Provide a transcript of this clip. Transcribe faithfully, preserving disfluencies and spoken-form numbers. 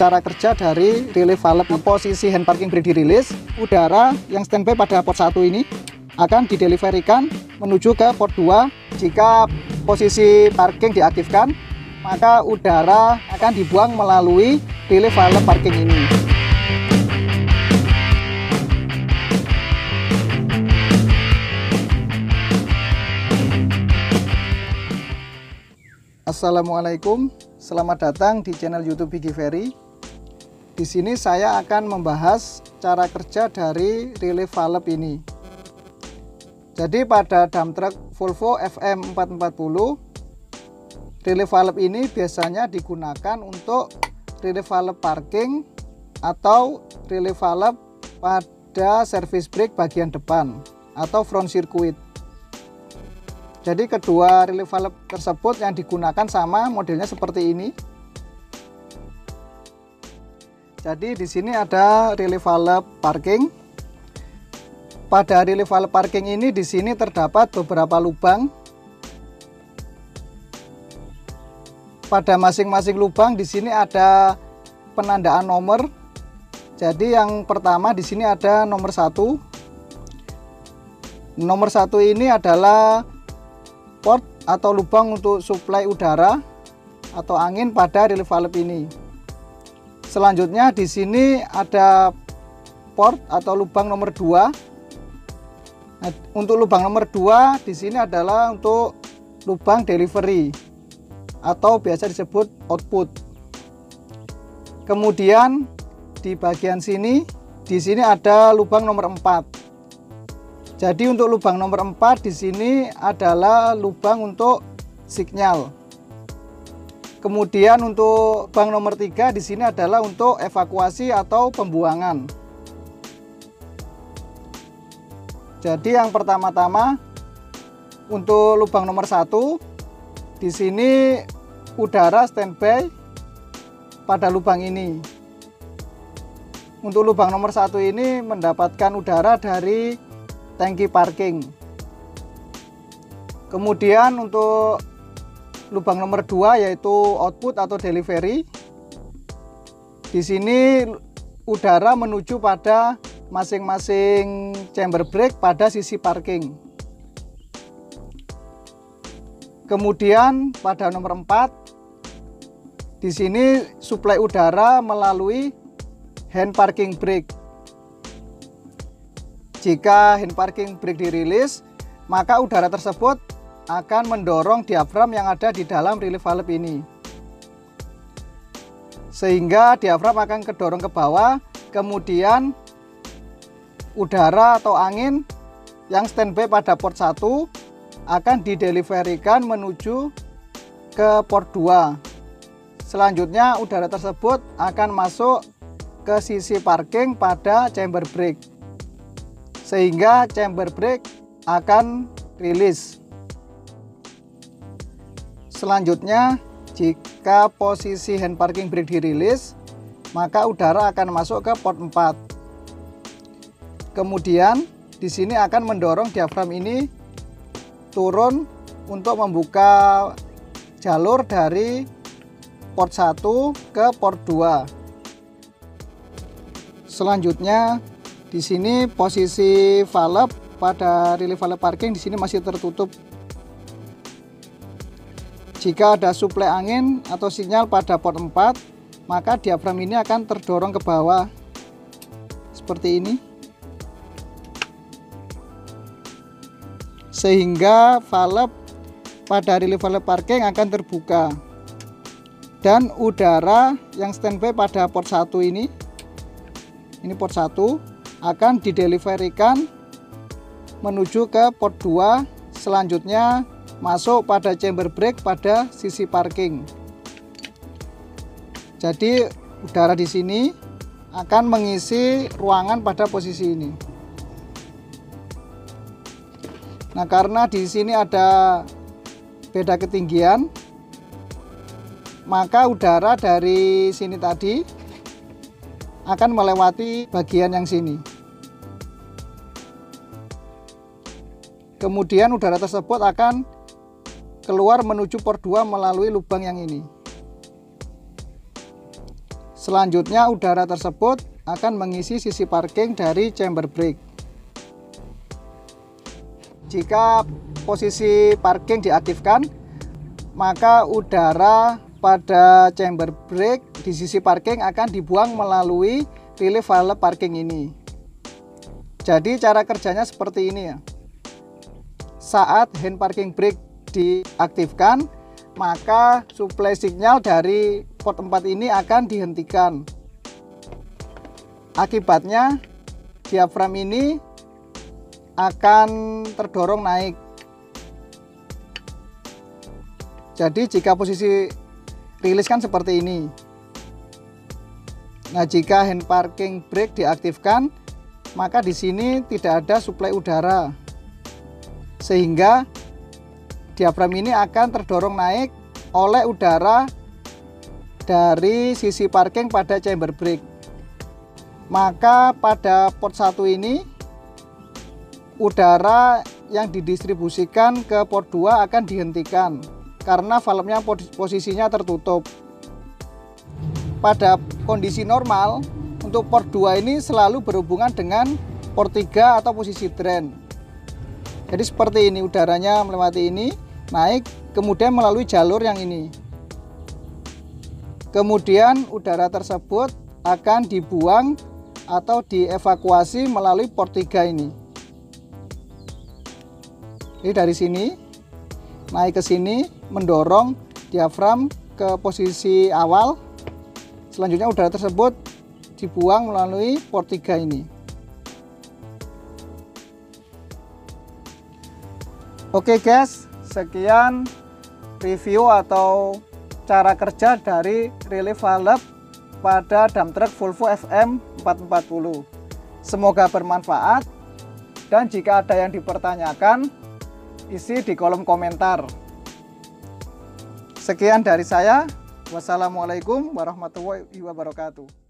cara kerja dari relay valve. Posisi hand parking brake dirilis, udara yang standby pada port satu ini akan dideliverikan menuju ke port dua. Jika posisi parking diaktifkan, maka udara akan dibuang melalui relay valve parking ini. Assalamualaikum, selamat datang di channel YouTube Bigi Ferry. Di sini saya akan membahas cara kerja dari relay valve ini. Jadi pada dump truck Volvo F M empat empat nol, relay valve ini biasanya digunakan untuk relay valve parking atau relay valve pada service brake bagian depan atau front circuit. Jadi kedua relay valve tersebut yang digunakan sama, modelnya seperti ini. Jadi di sini ada relay valve parking. Pada relay valve parking ini di sini terdapat beberapa lubang. Pada masing-masing lubang di sini ada penandaan nomor. Jadi yang pertama di sini ada nomor satu. Nomor satu ini adalah port atau lubang untuk suplai udara atau angin pada relay valve ini. Selanjutnya di sini ada port atau lubang nomor dua. Nah, untuk lubang nomor dua di sini adalah untuk lubang delivery atau biasa disebut output. Kemudian di bagian sini di sini ada lubang nomor empat. Jadi untuk lubang nomor empat di sini adalah lubang untuk sinyal. Kemudian untuk lubang nomor tiga di sini adalah untuk evakuasi atau pembuangan. Jadi yang pertama-tama untuk lubang nomor satu di sini udara standby pada lubang ini. Untuk lubang nomor satu ini mendapatkan udara dari tangki parking. Kemudian untuk lubang nomor dua yaitu output atau delivery. Di sini udara menuju pada masing-masing chamber brake pada sisi parking. Kemudian pada nomor empat di sini suplai udara melalui hand parking brake. Jika hand parking brake dirilis, maka udara tersebut akan mendorong diafram yang ada di dalam relay valve ini. Sehingga diafram akan kedorong ke bawah, kemudian udara atau angin yang standby pada port satu akan dideliverikan menuju ke port dua. Selanjutnya udara tersebut akan masuk ke sisi parking pada chamber brake, sehingga chamber brake akan rilis. Selanjutnya, jika posisi hand parking brake dirilis, maka udara akan masuk ke port empat. Kemudian di sini akan mendorong diafram ini turun untuk membuka jalur dari port satu ke port dua. Selanjutnya di sini posisi valve pada relay valve parking di sini masih tertutup. Jika ada suplai angin atau sinyal pada port empat, maka diafram ini akan terdorong ke bawah seperti ini. Sehingga valve pada relay valve parking akan terbuka. Dan udara yang standby pada port satu ini, ini port satu, akan dideliverikan menuju ke port dua, selanjutnya masuk pada chamber brake pada sisi parking. Jadi udara di sini akan mengisi ruangan pada posisi ini. Nah, karena di sini ada beda ketinggian, maka udara dari sini tadi akan melewati bagian yang sini. Kemudian udara tersebut akan keluar menuju port dua melalui lubang yang ini. Selanjutnya udara tersebut akan mengisi sisi parking dari chamber brake. Jika posisi parking diaktifkan, maka udara pada chamber brake di sisi parking akan dibuang melalui relay valve parking ini. Jadi cara kerjanya seperti ini ya. Saat hand parking brake diaktifkan, maka suplai sinyal dari port empat ini akan dihentikan. Akibatnya diafram ini akan terdorong naik. Jadi jika posisi rilis kan seperti ini. Nah, jika hand parking brake diaktifkan, maka di sini tidak ada suplai udara, sehingga diafram ini akan terdorong naik oleh udara dari sisi parking pada chamber brake. Maka pada port satu ini udara yang didistribusikan ke port dua akan dihentikan karena valve-nya posisinya tertutup. Pada kondisi normal, untuk port dua ini selalu berhubungan dengan port tiga atau posisi drain. Jadi seperti ini, udaranya melewati ini, naik, kemudian melalui jalur yang ini. Kemudian udara tersebut akan dibuang atau dievakuasi melalui port tiga ini. Jadi dari sini naik ke sini, mendorong diafram ke posisi awal. Selanjutnya udara tersebut dibuang melalui port tiga ini. Oke guys, sekian review atau cara kerja dari relay valve pada dump truck Volvo F M empat empat nol. Semoga bermanfaat, dan jika ada yang dipertanyakan, isi di kolom komentar. Sekian dari saya. Wassalamualaikum warahmatullahi wabarakatuh.